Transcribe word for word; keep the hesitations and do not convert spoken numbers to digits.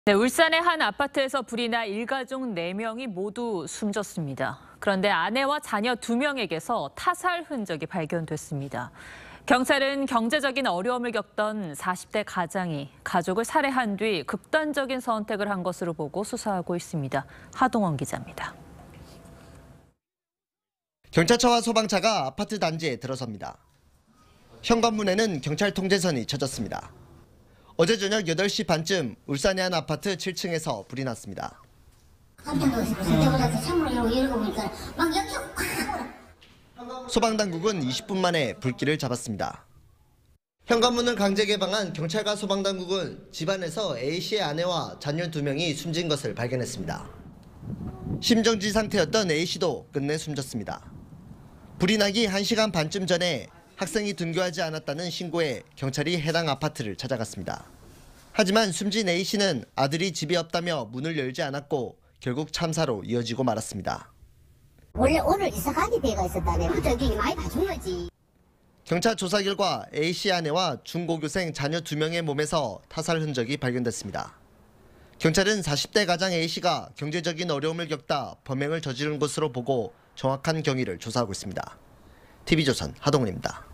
네, 울산의 한 아파트에서 불이 나 일가족 네 명이 모두 숨졌습니다. 그런데 아내와 자녀 두 명에게서 타살 흔적이 발견됐습니다. 경찰은 경제적인 어려움을 겪던 사십 대 가장이 가족을 살해한 뒤 극단적인 선택을 한 것으로 보고 수사하고 있습니다. 하동원 기자입니다. 경찰차와 소방차가 아파트 단지에 들어섭니다. 현관문에는 경찰 통제선이 쳐졌습니다. 어제 저녁 여덟 시 반쯤 울산의 한 아파트 칠 층에서 불이 났습니다. 소방당국은 이십 분 만에 불길을 잡았습니다. 현관문을 강제 개방한 경찰과 소방당국은 집안에서 A씨의 아내와 자녀 두 명이 숨진 것을 발견했습니다. 심정지 상태였던 A씨도 끝내 숨졌습니다. 불이 나기 한 시간 반쯤 전에 학생이 등교하지 않았다는 신고에 경찰이 해당 아파트를 찾아갔습니다. 하지만 숨진 A씨는 아들이 집에 없다며 문을 열지 않았고 결국 참사로 이어지고 말았습니다. 원래 오늘 이사 가게 돼가 있었다네. 저기 많이 봐준 거지. 경찰 조사 결과 A씨 아내와 중고교생 자녀 두 명의 몸에서 타살 흔적이 발견됐습니다. 경찰은 사십 대 가장 A씨가 경제적인 어려움을 겪다 범행을 저지른 것으로 보고 정확한 경위를 조사하고 있습니다. 티비조선 하동훈입니다.